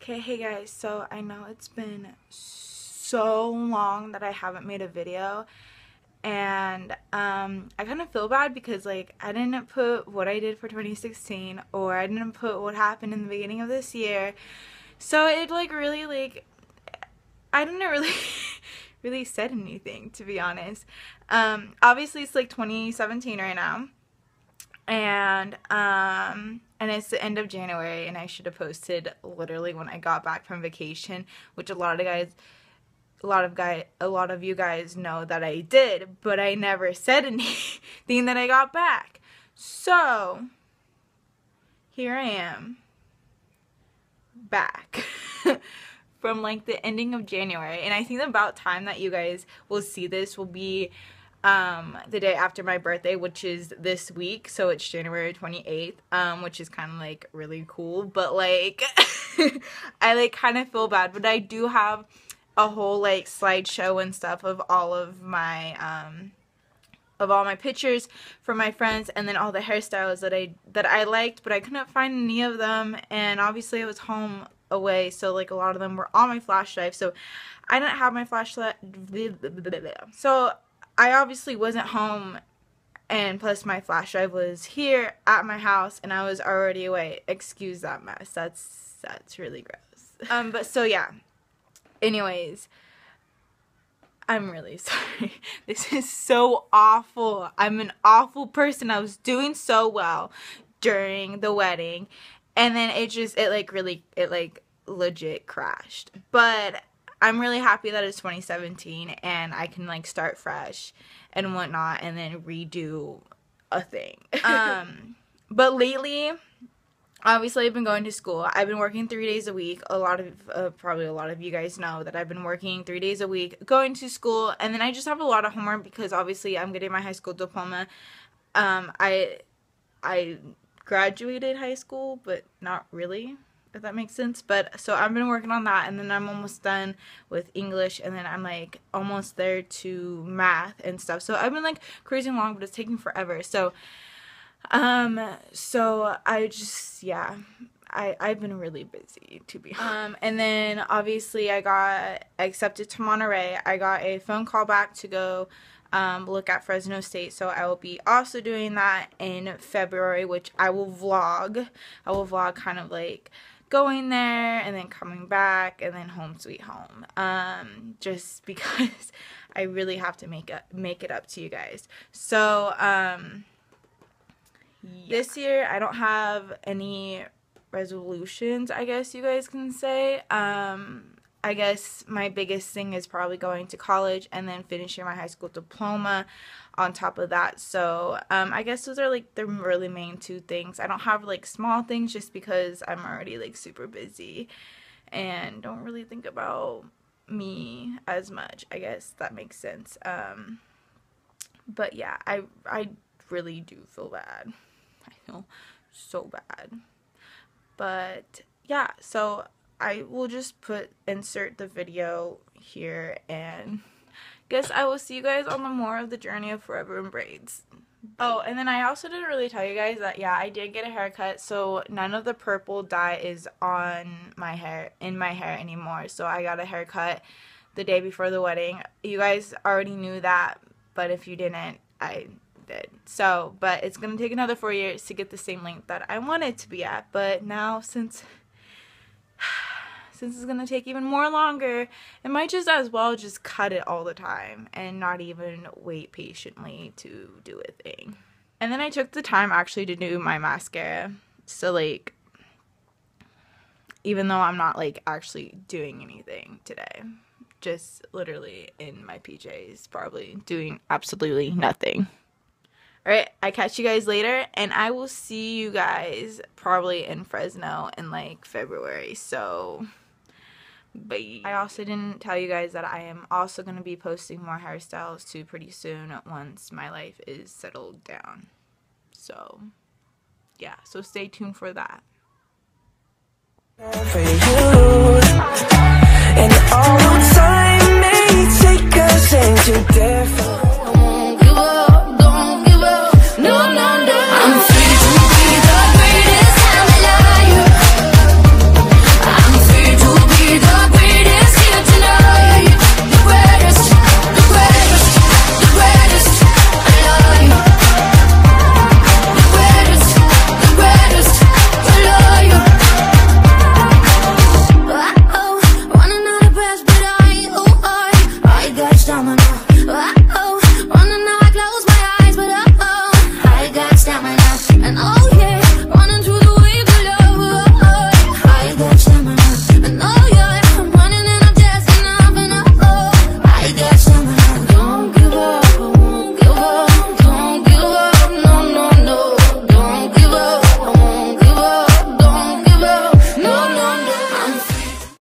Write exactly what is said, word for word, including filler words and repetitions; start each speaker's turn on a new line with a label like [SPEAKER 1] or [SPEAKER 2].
[SPEAKER 1] Okay, hey guys, so I know it's been so long that I haven't made a video, and um, I kind of feel bad because like I didn't put what I did for twenty sixteen, or I didn't put what happened in the beginning of this year, so it like really like I didn't really really said anything, to be honest. Um, obviously it's like twenty seventeen right now, and um and it's the end of January, and I should have posted literally when I got back from vacation, which a lot of guys a lot of guy a lot of you guys know that I did, but I never said anything that I got back. So here I am back from like the ending of January, and I think about time that you guys will see this will be um the day after my birthday, which is this week, so it's January twenty-eighth, um which is kind of like really cool, but like I like kind of feel bad, but I do have a whole like slideshow and stuff of all of my um of all my pictures from my friends, and then all the hairstyles that I that I liked, but I couldn't find any of them, and obviously I was home away, so like a lot of them were on my flash drive, so I didn't have my flashlight, so I obviously wasn't home, and plus my flash drive was here at my house and I was already away. Excuse that mess. That's that's really gross. Um but so yeah. Anyways, I'm really sorry. This is so awful. I'm an awful person. I was doing so well during the wedding, and then it just it like really it like legit crashed. But I'm really happy that it's twenty seventeen and I can like start fresh and whatnot, and then redo a thing. um, but lately, obviously I've been going to school. I've been working three days a week. A lot of, uh, probably a lot of you guys know that I've been working three days a week, going to school, and then I just have a lot of homework because obviously I'm getting my high school diploma. Um, I, I graduated high school, but not really, if that makes sense. But so I've been working on that, and then I'm almost done with English, and then I'm like almost there to math and stuff. So I've been like cruising along, but it's taking forever. So um so I just yeah I I've been really busy, to be honest. Um and then obviously I got accepted to Monterey. I got a phone call back to go um look at Fresno State, so I will be also doing that in February, which I will vlog. I will vlog kind of like going there and then coming back and then home sweet home, um just because I really have to make it make it up to you guys. So um yeah. This year I don't have any resolutions, I guess you guys can say. um I guess my biggest thing is probably going to college and then finishing my high school diploma on top of that. So um, I guess those are like the really main two things. I don't have like small things just because I'm already like super busy and don't really think about me as much. I guess that makes sense. Um, but yeah, I, I really do feel bad. I feel so bad. But yeah, so I will just put insert the video here, and guess I will see you guys on the more of the journey of Foreverinbraids. Oh, and then I also didn't really tell you guys that yeah, I did get a haircut, so none of the purple dye is on my hair in my hair anymore. So I got a haircut the day before the wedding. You guys already knew that, but if you didn't, I did. So, but it's gonna take another four years to get the same length that I want it to be at. But now since since it's gonna take even more longer, it might just as well just cut it all the time and not even wait patiently to do a thing. And then I took the time actually to do my mascara. So like, even though I'm not like actually doing anything today, just literally in my P Js, probably doing absolutely nothing. Alright, I catch you guys later, and I will see you guys probably in Fresno in like February. So bye. I also didn't tell you guys that I am also going to be posting more hairstyles too pretty soon once my life is settled down. So yeah, so stay tuned for that.